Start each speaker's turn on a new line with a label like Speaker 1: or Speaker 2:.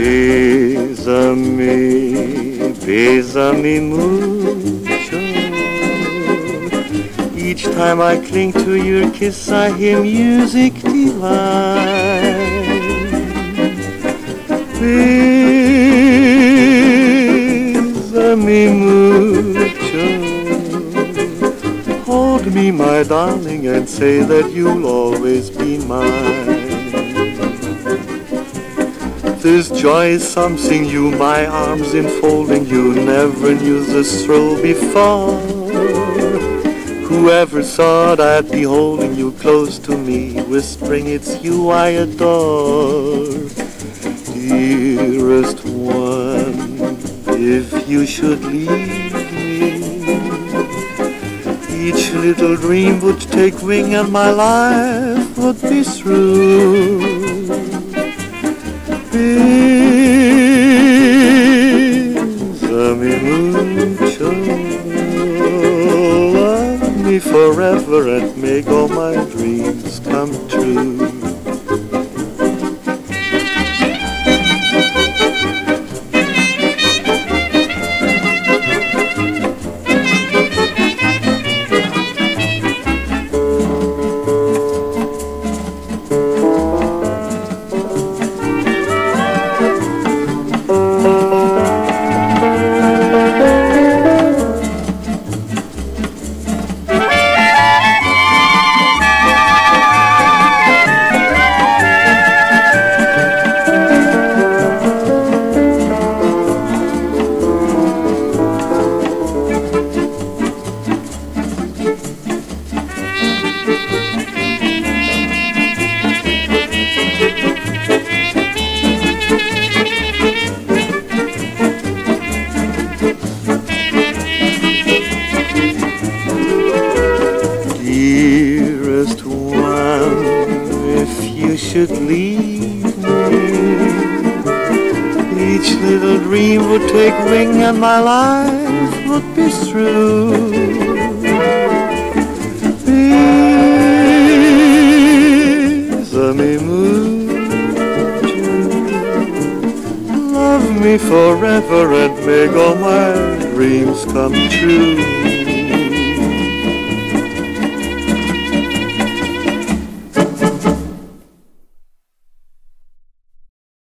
Speaker 1: Bésame, bésame mucho. Each time I cling to your kiss, I hear music divine. Bésame mucho. Hold me, my darling, and say that you'll always be mine. This joy is something new, my arms enfolding you. Never knew this thrill before. Whoever thought I'd be holding you close to me, whispering it's you I adore. Dearest one, if you should leave me, each little dream would take wing and my life would be through. Bésame mucho, love me forever and make all my dreams come true. Dearest one, if you should leave me, each little dream would take wing and my life would be through. Bésame mucho, love me forever and make all my dreams come true.